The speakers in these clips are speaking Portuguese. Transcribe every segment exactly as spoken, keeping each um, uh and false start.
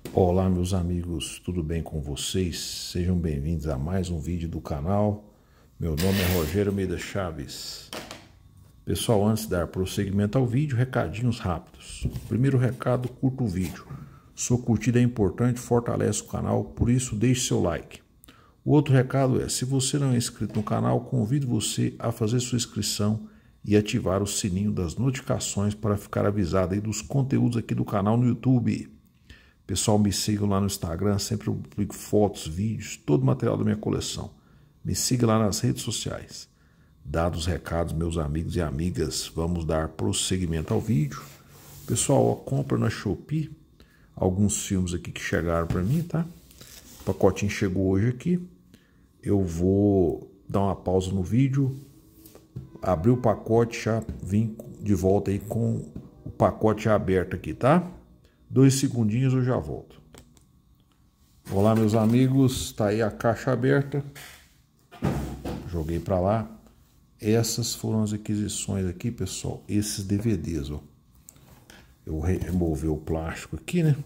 Olá meus amigos, tudo bem com vocês? Sejam bem-vindos a mais um vídeo do canal. Meu nome é Rogério Almeida Chaves. Pessoal, antes de dar prosseguimento ao vídeo, recadinhos rápidos. Primeiro recado, curta o vídeo. Sua curtida é importante, fortalece o canal, por isso deixe seu like. O outro recado é, se você não é inscrito no canal, convido você a fazer sua inscrição e ativar o sininho das notificações para ficar avisado aí dos conteúdos aqui do canal no YouTube. Pessoal, me sigam lá no Instagram, sempre eu publico fotos, vídeos, todo o material da minha coleção. Me siga lá nas redes sociais. Dados os recados, meus amigos e amigas, vamos dar prosseguimento ao vídeo. Pessoal, ó, compra na Shopee alguns filmes aqui que chegaram para mim, tá? O pacotinho chegou hoje aqui. Eu vou dar uma pausa no vídeo, abrir o pacote, já vim de volta aí com o pacote já aberto aqui, tá? Dois segundinhos eu já volto. Olá meus amigos, tá aí a caixa aberta. Joguei para lá. Essas foram as aquisições aqui, pessoal. Esses D V Ds, ó. Eu removi o plástico aqui, né?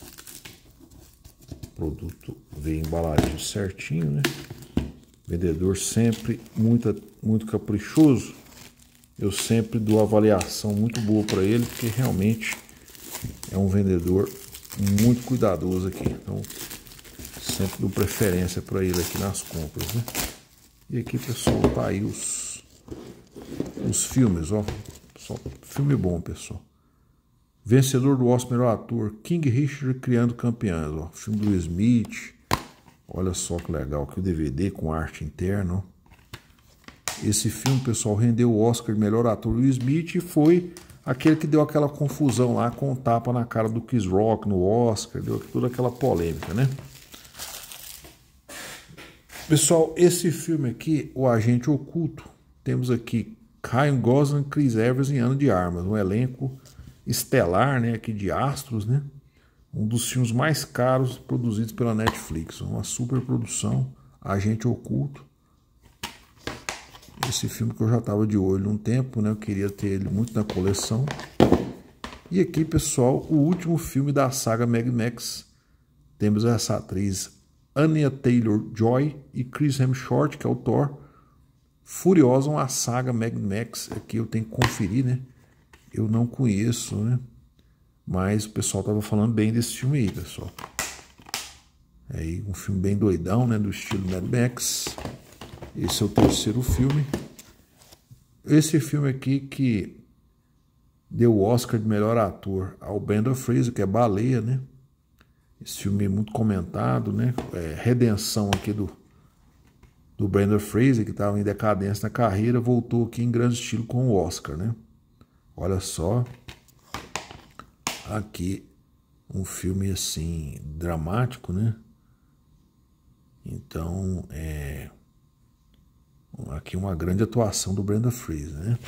O produto veio embaladinho certinho, né? Vendedor sempre muito, muito caprichoso. Eu sempre dou avaliação muito boa para ele, porque realmente é um vendedor muito cuidadoso aqui, então sempre dou preferência para ele aqui nas compras, né? E aqui, pessoal, tá aí os, os filmes, ó. Só filme bom, pessoal. Vencedor do Oscar melhor ator, King Richard criando campeãs, ó. Filme do Will Smith. Olha só que legal, aqui o D V D com arte interna, ó. Esse filme, pessoal, rendeu o Oscar de melhor ator Will Smith e foi aquele que deu aquela confusão lá com o tapa na cara do Chris Rock no Oscar, deu toda aquela polêmica, né? Pessoal, esse filme aqui, O Agente Oculto, temos aqui Ryan Gosling, Chris Evans e Ana de Armas, um elenco estelar, né, aqui de astros, né? Um dos filmes mais caros produzidos pela Netflix, uma super produção, Agente Oculto. Esse filme que eu já estava de olho um tempo, né? Eu queria ter ele muito na coleção. E aqui, pessoal, o último filme da saga Mad Max. Temos essa atriz Anya Taylor-Joy e Chris Hemsworth, que é o Thor. Furiosa, uma saga Mad Max. Aqui eu tenho que conferir, né? Eu não conheço, né? Mas o pessoal estava falando bem desse filme aí, pessoal. É aí um filme bem doidão, né? Do estilo Mad Max. Esse é o terceiro filme. Esse filme aqui que deu o Oscar de melhor ator ao Brendan Fraser, que é Baleia, né? Esse filme é muito comentado, né? É, redenção aqui do, do Brendan Fraser, que estava em decadência na carreira, voltou aqui em grande estilo com o Oscar, né? Olha só. Aqui um filme assim, dramático, né? Então, é... aqui uma grande atuação do Brendan Fraser, né?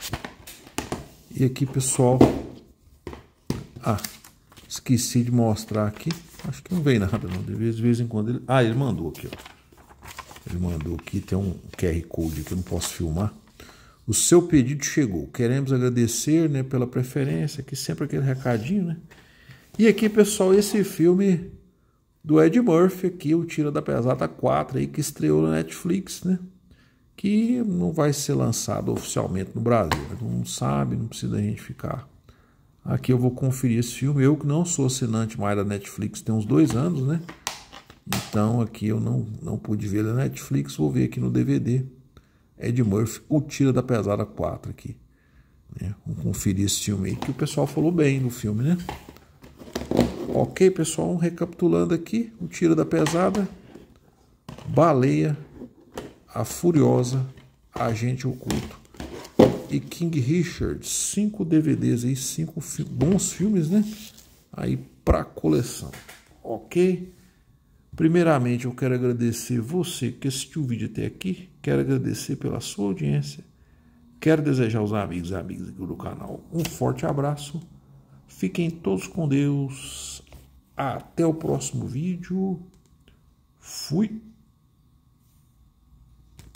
E aqui, pessoal... Ah, esqueci de mostrar aqui. Acho que não veio nada, não. De vez, de vez em quando ele... Ah, ele mandou aqui, ó. Ele mandou aqui, tem um Q R Code que eu não posso filmar. O seu pedido chegou. Queremos agradecer, né, pela preferência. Aqui sempre aquele recadinho, né? E aqui, pessoal, esse filme do Ed Murphy aqui, o Tira da Pesada quatro, aí, que estreou na Netflix, né? Que não vai ser lançado oficialmente no Brasil. Não sabe, não precisa a gente ficar. Aqui eu vou conferir esse filme. Eu que não sou assinante mais da Netflix, tem uns dois anos, né? Então aqui eu não, não pude ver na Netflix, vou ver aqui no D V D. Ed Murphy, o Tira da Pesada quatro aqui. Né? Vamos conferir esse filme aí, que o pessoal falou bem no filme, né? Ok, pessoal, recapitulando aqui, o Tira da Pesada, Baleia, A Furiosa, Agente Oculto e King Richard, cinco D V Ds aí, cinco fi bons filmes, né? Aí para coleção, ok? Primeiramente eu quero agradecer você que assistiu o vídeo até aqui, quero agradecer pela sua audiência, quero desejar aos amigos e amigas aqui do canal um forte abraço, fiquem todos com Deus, até o próximo vídeo, fui!